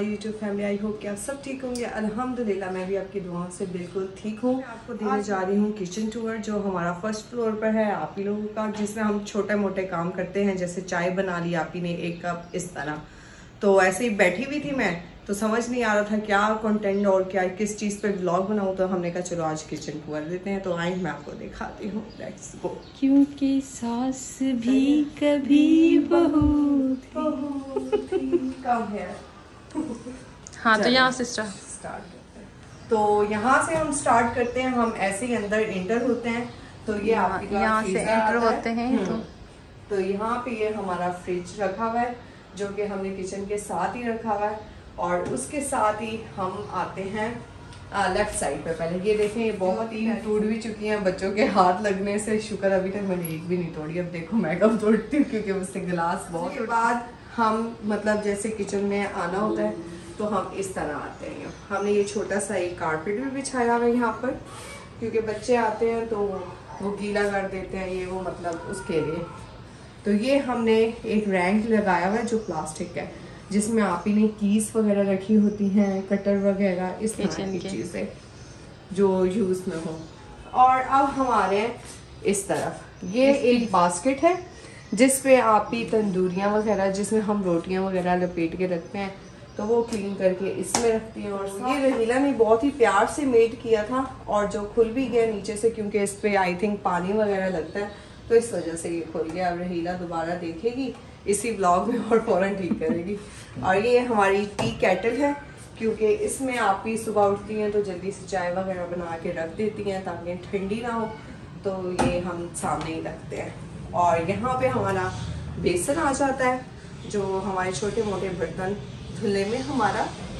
YouTube family. I hope कि आप सब ठीक होंगे। अल्हम्दुलिल्लाह मैं भी आपकी दुआओं से बिल्कुल ठीक हूँ। आपको देने जा रही हूँ किचन टूर जो हमारा फर्स्ट फ्लोर पर है आप ही लोगों का, जिसमें हम छोटे मोटे काम करते हैं। जैसे चाय बना ली आप ही ने 1 कप इस तरह। तो ऐसे ही बैठी हुई थी मैं, तो समझ नहीं आ रहा था क्या कंटेंट और क्या किस चीज़ पे व्लॉग बनाऊं। तो हमने कहा चलो आज किचन टूर लेते हैं। तो आई मैं आपको दिखाती हूँ, लेट्स गो। क्योंकि सास भी कभी बहू थी कम है। हाँ तो यहाँ से स्टार्ट करते हैं। तो यहाँ से हम स्टार्ट करते हैं। हम ऐसे ही अंदर एंटर होते हैं। तो ये यहाँ से एंटर होते हैं तो यहाँ पे ये हमारा फ्रिज रखा हुआ है जो कि हमने किचन के साथ ही रखा हुआ है। और उसके साथ ही हम आते हैं लेफ्ट साइड पे। पहले ये देखें, ये बहुत ही टूट भी चुकी हैं बच्चों के हाथ लगने से। शुक्र अभी तक मैंने एक भी नहीं तोड़ी। अब देखो मैं कब तोड़ती हूँ क्योंकि उससे गिलास बहुत। उसके बाद हम मतलब जैसे किचन में आना होता है तो हम इस तरह आते हैं। हमने ये छोटा सा एक कारपेट भी बिछाया हुआ है यहाँ पर, क्योंकि बच्चे आते हैं तो वो गीला कर देते हैं, ये वो मतलब उसके लिए। तो ये हमने एक रैंक लगाया हुआ है जो प्लास्टिक का है, जिसमें आप ही ने कीज वगैरह रखी होती हैं, कटर वगैरह, इस तरह की चीजें जो यूज में हो। और अब हमारे इस तरफ ये एक बास्केट है जिसपे आप ही तंदूरियां वगैरह, जिसमें हम रोटियां वगैरह लपेट के रखते हैं, तो वो क्लीन करके इसमें रखती हैं। और ये रहीला ने बहुत ही प्यार से मेड किया था और जो खुल भी गया नीचे से, क्योंकि इस पे आई थिंक पानी वगैरह लगता है, तो इस वजह से ये खुल गया। अब रहीला दोबारा देखेगी इसी ब्लॉग में और फौरन ठीक करेगी। और ये हमारी टी केटल है, क्योंकि इसमें आप ही सुबह उठती हैं तो जल्दी से चाय वगैरह बना के रख देती हैं ताकि ठंडी ना हो। तो ये हम सामने ही रखते हैं। और यहाँ पे हमारा बेसन आ जाता है, जो हमारे छोटे मोटे बर्तन धुलने में हमारा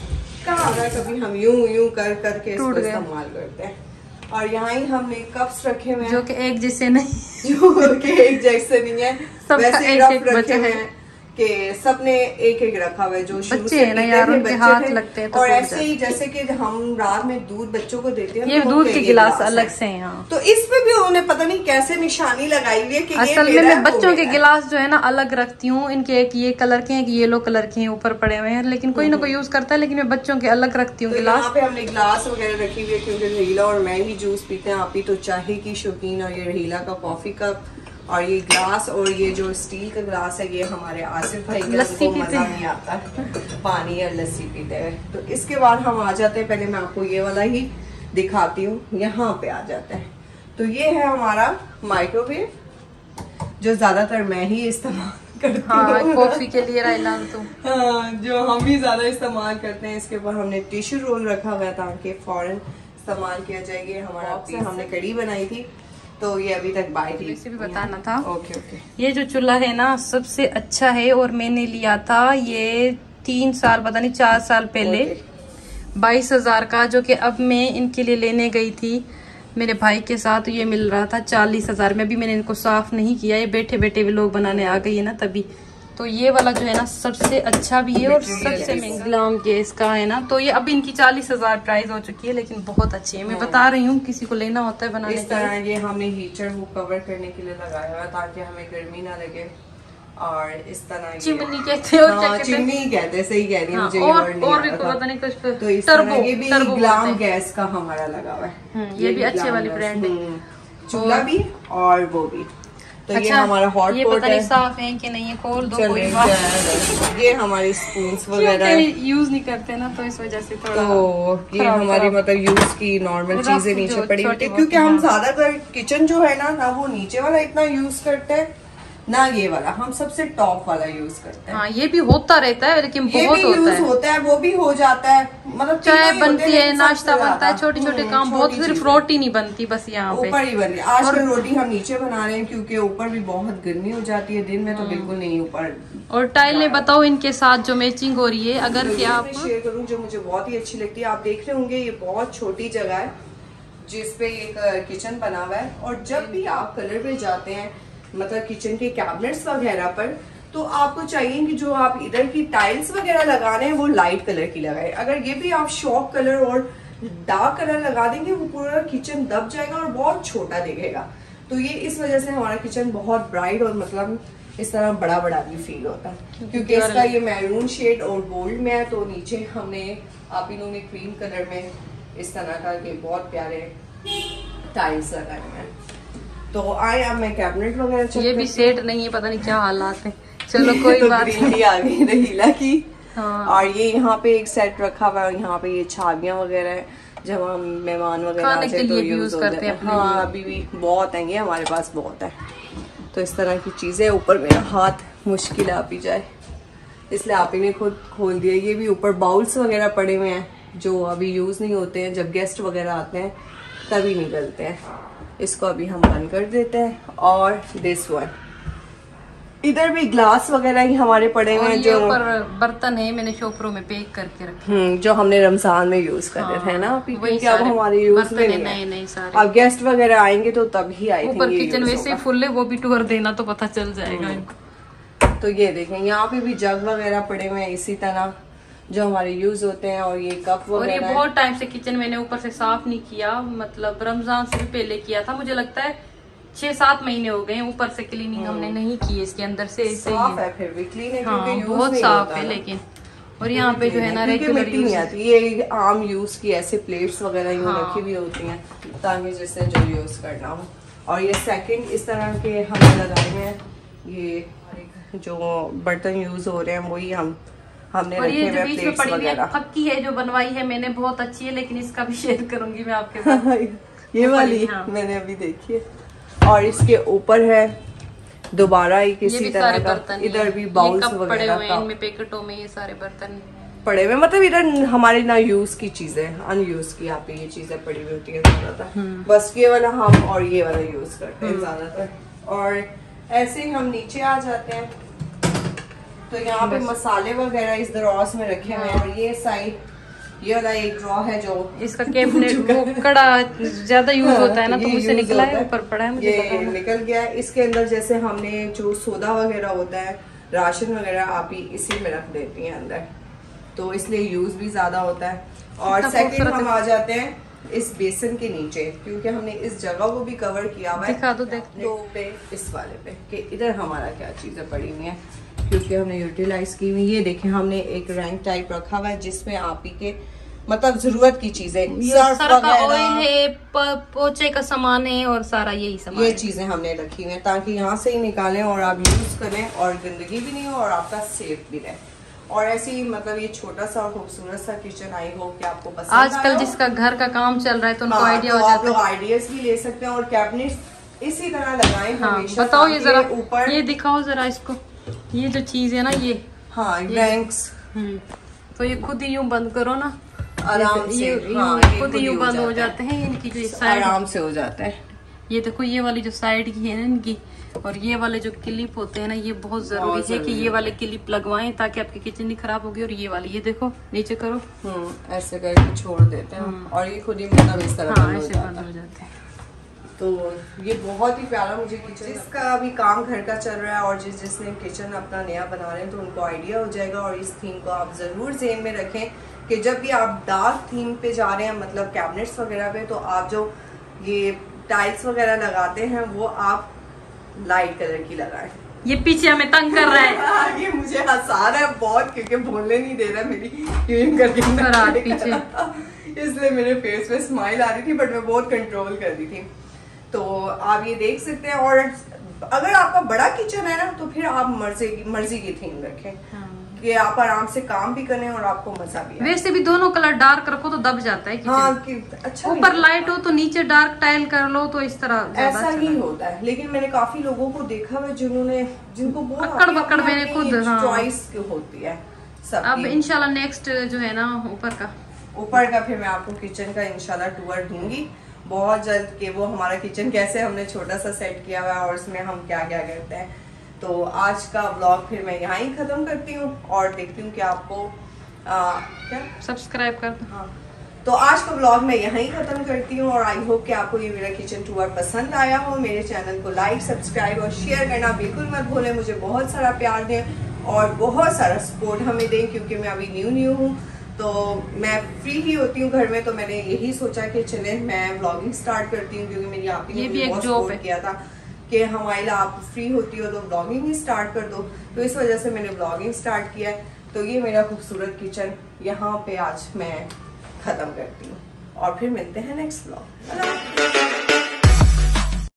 काम आता है। कभी हम यूं कर करके इसको इस्तेमाल करते हैं। और यहाँ ही हमने कप्स रखे हुए हैं जो कि एक जैसे नहीं, जो कि एक जैसे नहीं है, वैसे रफ रखे हुए हैं कि सबने एक एक रखा हुआ है। जो बच्चे हैं ना यार, उनके हाथ लगते हैं। और ऐसे ही जैसे कि हम रात में दूध बच्चों को देते हैं, ये दूध के गिलास अलग से हैं। हाँ। तो इसमें भी उन्होंने पता नहीं कैसे निशानी लगाई हुई है कि असल में मैं बच्चों के गिलास जो है ना अलग रखती हूँ। इनके एक ये कलर के हैं, एक येलो कलर के हैं ऊपर पड़े हुए हैं, लेकिन कोई ना कोई यूज करता है, लेकिन मैं बच्चों के अलग रखती हूँ गिलास। यहाँ पे हमने गिलास वगैरह रखी हुई है, क्योंकि रहीला और मैं ही जूस पीते हैं। आप ही तो चाय की शौकीन, और ये रहीला का कॉफी कप और ये ग्लास, और ये जो स्टील का ग्लास है ये हमारे आसिफ भाई के, लस्सी मजा नहीं आता पानी और लस्सी पीते हुए। तो इसके बाद हम आ जाते हैं, पहले मैं आपको ये वाला ही दिखाती हूँ। यहाँ पे आ जाते हैं तो ये है हमारा माइक्रोवेव, जो ज्यादातर मैं ही इस्तेमाल करती हूँ कॉफी के लिए। राइलान तो हाँ, जो हम ही ज्यादा इस्तेमाल करते हैं। इसके ऊपर हमने टिश्यू रोल रखा हुआ है ताकि फौरन इस्तेमाल किया जाएगा। हमारा हमने कढ़ी बनाई थी, तो ये अभी तक बाहर भी बताना था। ओके। ये जो चूल्हा है ना सबसे अच्छा है, और मैंने लिया था ये 3 साल पता नहीं 4 साल पहले 22,000 का, जो कि अब मैं इनके लिए लेने गई थी मेरे भाई के साथ। ये मिल रहा था 40,000 में। भी मैंने इनको साफ नहीं किया, ये बैठे बैठे भी लोग बनाने आ गई है ना तभी। तो ये वाला जो है ना सबसे अच्छा भी है और सबसे महंगा ग्लाम गैस का है ना। तो ये अब इनकी 40,000 प्राइस हो चुकी है, लेकिन बहुत अच्छी है। मैं बता रही हूँ, किसी को लेना होता है बनाने इस तरह ये हमने हीटर वो कवर करने के लिए लगाया हुआ ताकि हमें गर्मी ना लगे। और इस तरह चिमनी कहते हैं, हाँ, चिमनी कहते हैं, सही कह रही है। मुझे और भी पता नहीं कुछ। तो इस तरह ये भी ग्लाम गैस का हमारा लगा हुआ है। ये भी अच्छे वाली ब्रांड है, चूल्हा भी और वो भी। तो अच्छा, ये हमारा हॉट ये पता नहीं साफ है कि नहीं है, खोल दो कोई बात। ये हमारी स्पून्स वगैरह यूज नहीं करते ना, तो इस वजह से थोड़ा तो ये हमारी मतलब यूज की नॉर्मल चीजें नीचे पड़ी हुई है, क्योंकि हम ज्यादातर किचन जो है ना वो नीचे वाला इतना यूज करते हैं ना, ये वाला हम सबसे टॉप वाला यूज करते हैं। हाँ, ये भी होता रहता है, लेकिन बहुत होता है, वो भी हो जाता है। मतलब चाय बनती है, नाश्ता बनता है, छोटे छोटे काम बहुत, सिर्फ रोटी नहीं बनती बस यहाँ पे ऊपर ही बनती है। आजकल रोटी हम नीचे बना रहे हैं क्योंकि ऊपर भी बहुत गर्मी हो जाती है, दिन में तो बिल्कुल नहीं ऊपर। और टाइलें बताओ इनके साथ जो मैचिंग हो रही है, अगर क्या आप शेयर करूँ जो मुझे बहुत ही अच्छी लगती है। आप देख रहे होंगे ये बहुत छोटी जगह है जिसपे एक किचन बना हुआ है। और जब भी आप कलर पे जाते हैं मतलब किचन के कैबिनेट्स वगैरह पर, तो आपको चाहिए कि जो आप इधर की टाइल्स वगैरह लगा रहे हैं वो लाइट कलर की लगाए। अगर ये भी आप शॉक कलर और डार्क कलर लगा देंगे वो पूरा किचन दब जाएगा और बहुत छोटा दिखेगा। तो ये इस वजह से हमारा किचन बहुत ब्राइट और मतलब इस तरह बड़ा बड़ा भी फील होता है, क्योंकि इसका ये मैरून शेड और गोल्ड में है। तो नीचे हमने आप इन्होंने क्रीम कलर में इस तरह का ये बहुत प्यारे टाइल्स लगाए हुए हैं। तो आए अब मैं कैबिनेट वगैरह ये भी सेट नहीं है, पता नहीं क्या हालात है। चलो कोई बात नहीं। आ गई रहीला की। हाँ। और ये यहाँ पे एक सेट रखा हुआ है, यहाँ पे ये छाबियां वगैरह है, जब हम मेहमान वगैरह खाने के तो लिए यूज करते हैं। हाँ अभी भी बहुत है, ये हमारे पास बहुत है। तो इस तरह की चीजें, ऊपर मेरा हाथ मुश्किल आप ही जाए इसलिए आप ही ने खुद खोल दिया। ये भी ऊपर बाउल्स वगैरह पड़े हुए हैं जो अभी यूज नहीं होते हैं, जब गेस्ट वगैरह आते हैं तभी निकलते हैं। इसको अभी हम बंद कर देते हैं। और दिस वन, इधर भी ग्लास वगैरह ही हमारे पड़े हुए हैं, जो ऊपर बर्तन है मैंने शॉपरों में पैक करके रखे, जो हमने रमजान में यूज करे थे ना, क्योंकि अब हमारे यूज में नहीं सारे। अब गेस्ट वगैरह आएंगे तो तभी आएंगे। ऊपर किचन वैसे ही फुल है, वो भी टूर देना तो पता चल जाएगा इनको। तो ये देखें यहाँ पे भी जग वगैरह पड़े हुए हैं इसी तरह जो हमारे यूज होते हैं। और ये कप वगैरह, और ये बहुत टाइम से किचन मैंने ऊपर से साफ नहीं किया, मतलब रमजान से भी पहले किया था। मुझे लगता है 6-7 महीने हो गए ऊपर से क्लीनिंग हमने नहीं की। इसके अंदर से साफ है, फिर भी क्लीन है, हाँ, क्योंकि बहुत साफ है लेकिन। और यहाँ पे जो है ना रेगुलर नहीं आती, ये आम यूज की ऐसे प्लेट्स वगैरह यूं रखी हुई होती हैं ताकि जिससे जो यूज करना हो। और ये सेकंड इस तरह के हमने लगाए हैं, ये जो बर्तन यूज हो रहे हैं वही हमने और ये रखे जो हुए बीच में प्लेट्स पड़ी हुई वगैरह। फक्की है जो बनवाई है मैंने, बहुत अच्छी है, लेकिन इसका भी शेयर करूंगी मैं आपके साथ। ये वाली हाँ। मैंने अभी देखी है। और इसके ऊपर है दोबारा एक इसी तरह का, इधर भी बाउल्स वगैरह का इनमें पैकेटों में ये सारे बर्तन पड़े हुए, मतलब इधर हमारे ना यूज की चीजें, अनयूज की यहाँ पे ये चीजें पड़ी हुई होती है ज्यादातर। बस ये वाला हम और ये वाला यूज करते हैं ज्यादातर। और ऐसे ही हम नीचे आ जाते हैं तो यहाँ पे मसाले वगैरह इस दरवाज में रखे हुए हैं। और ये साइड ये वाला एक ड्रॉ है जो इसका कैबिनेट वो कड़ा ज्यादा यूज होता है ना, तो मुझसे निकला है, ऊपर पड़ा है, मुझे ये निकल गया है। इसके अंदर जैसे हमने जो सोदा वगैरह होता है, राशन वगैरह आप ही इसी में रख देती हैं अंदर, तो इसलिए यूज भी ज्यादा होता है। और सेकंड हम आ जाते हैं इस बेसन के नीचे, क्योंकि हमने इस जगह को भी कवर किया हुआ है। दिखा दो देख तो पे इस वाले पे कि इधर हमारा क्या चीजें पड़ी हुई हैं, क्योंकि हमने यूटिलाइज की हुई। ये देखें हमने एक रैंक टाइप रखा हुआ है जिसमें आप ही के मतलब जरूरत की चीजें, सर्फ ऑयल है, पोछे का सामान है और सारा यही सामान, ये चीजें हमने रखी हुई हैं ताकि यहाँ से ही निकालें और आप यूज करें और गंदगी भी नहीं हो और आपका सेफ भी रहे। और ऐसे ही मतलब ये छोटा सा खूबसूरत सा किचन, आई हो कि आपको पसंद आजकल जिसका घर का काम चल रहा है तो उनको आइडिया हो जाता है। आप लोग आइडियाज भी ले सकते हैं और कैबिनेट इसी तरह लगाएं हमेशा। बताओ ये जरा ऊपर ये दिखाओ जरा इसको, ये जो चीज है ना ये, हाँ रैंक्स, तो ये खुद ही यूं बंद करो ना आराम से, खुद ही यूं बंद हो जाते हैं। इनकी जो साइड आराम से हो जाता है। ये देखो ये वाली जो साइड की है ना इनकी, और ये वाले जो क्लिप होते हैं ना, ये बहुत जरूरी है कि ये वाले क्लिप लगवाएं ताकि आपकी किचन नहीं खराब होगी। और ये वाली ये देखो नीचे करो, ऐसे करके छोड़ देते हैं और ये खुद ही मतलब इस तरह ऐसे बंद हो जाते हैं। तो ये बहुत ही प्यारा मुझे किचन, जिसका अभी काम घर का चल रहा है और जिसने किचन अपना नया बना रहे हैं तो उनको आइडिया हो जाएगा। और इस थीम को आप जरूर ज़हन में रखें कि जब भी आप डार्क थीम पे जा रहे हैं, मतलब कैबिनेट्स वगैरह पे, तो आप जो ये टाइल्स वगैरह लगाते हैं वो आप लाइट कलर की लगाएं। ये पीछे हमें तंग कर रहा है ये मुझे हंसा रहा है बहुत, क्योंकि बोलने नहीं दे रहा मेरी क्यों करके पीछे इसलिए मेरे फेस पे स्माइल आ रही थी, बट मैं बहुत कंट्रोल कर रही थी। तो आप ये देख सकते हैं। और अगर आपका बड़ा किचन है ना तो फिर आप मर्जी की थीम रखें कि आप आराम से काम भी करें और आपको मजा भी आए। वैसे भी दोनों कलर डार्क रखो तो दब जाता है किचन। हाँ, अच्छा ऊपर लाइट हो तो नीचे डार्क टाइल कर लो तो इस तरह ऐसा ही होता है। लेकिन मैंने काफी लोगों को देखा है जिनको बहुत अक्कड़ बक्कड़ मैंने खुद चॉइस होती है सब। अब इंशाल्लाह नेक्स्ट जो है ना ऊपर का फिर मैं आपको किचन का इंशाल्लाह टूर दूंगी बहुत जल्द कि वो हमारा किचन कैसे हमने छोटा सा सेट किया हुआ है और उसमें हम क्या क्या करते हैं। तो आज का व्लॉग फिर मैं यहाँ ही खत्म करती हूँ और देखती हूँ कि आपको क्या सब्सक्राइब कर दो। हाँ, तो आज का व्लॉग मैं यहाँ ही खत्म करती हूँ और आई होप कि आपको ये मेरा किचन टूर पसंद आया हो। मेरे चैनल को लाइक, सब्सक्राइब और शेयर करना बिल्कुल मत भूलें। मुझे बहुत सारा प्यार दें और बहुत सारा सपोर्ट हमें दें, क्योंकि मैं अभी न्यू हूँ तो मैं फ्री ही होती हूँ घर में। तो मैंने यही सोचा कि चले मैं व्लॉगिंग स्टार्ट करती हूँ, क्योंकि मेरी आप ही ने बहुत सपोर्ट किया था कि हमारा आप फ्री होती हो तो व्लॉगिंग ही स्टार्ट कर दो, तो इस वजह से मैंने व्लॉगिंग स्टार्ट किया है। तो ये मेरा खूबसूरत किचन यहाँ पे आज मैं ख़त्म करती हूँ और फिर मिलते हैं नेक्स्ट व्लॉग।